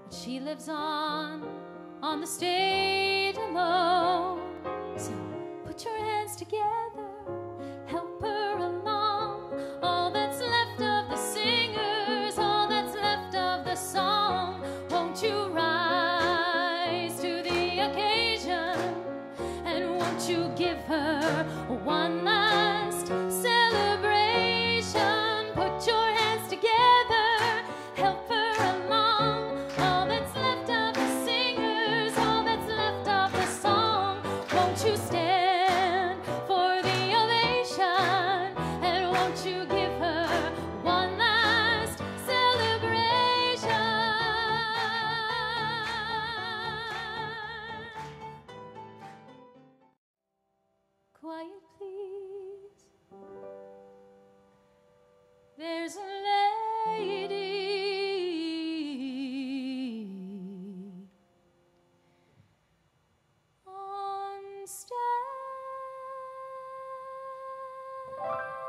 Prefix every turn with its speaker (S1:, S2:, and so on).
S1: She lives on the stage alone. So put your hands together, help her along. All that's left of the singers, all that's left of the song. Won't you rise to the occasion, and won't you give her one last celebration? Put your hands together, help her along. All that's left of the singers, all that's left of the song. Won't you stand for the ovation, and won't you give her one last celebration? Quiet, please. There's a lady on stage.